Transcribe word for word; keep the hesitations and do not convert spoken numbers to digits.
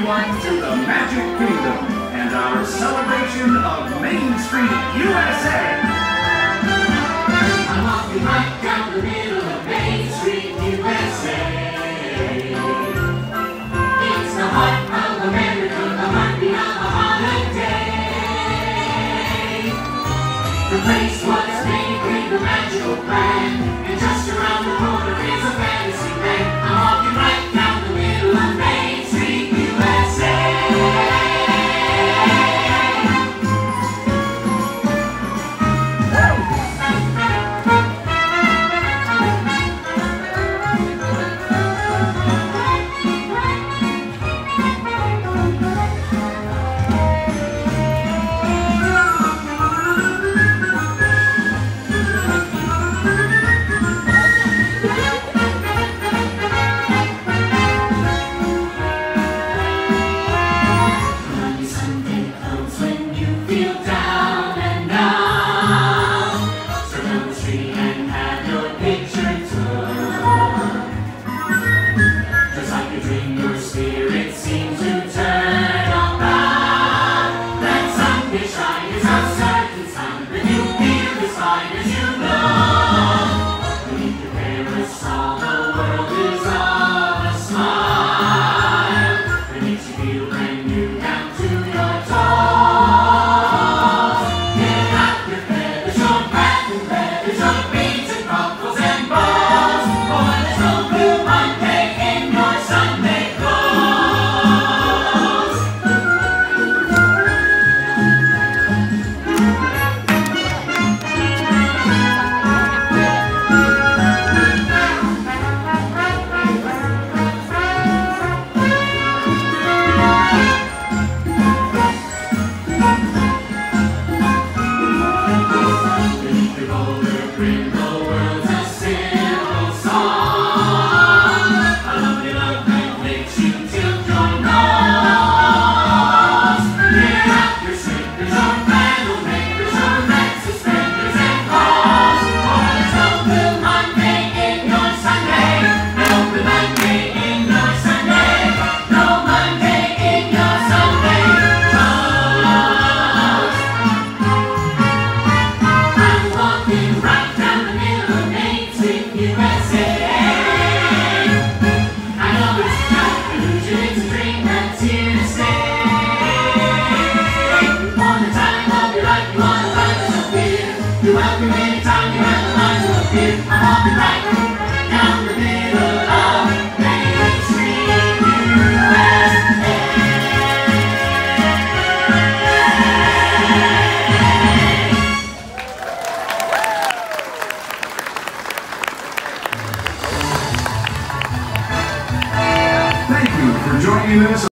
everyone to the Magic Kingdom and our celebration of Main Street, U S A. I'm walking right down the middle of Main Street, U S A. It's the heart of America, the heartbeat of a holiday. The place was made with a magical plan, and just around the corner is a fantasy land. I'm walking right down the middle of Main Street, U S A. You're welcome anytime you have the mind to appear. I'm walking right down the middle of Main Street, U S A. Thank you for joining us.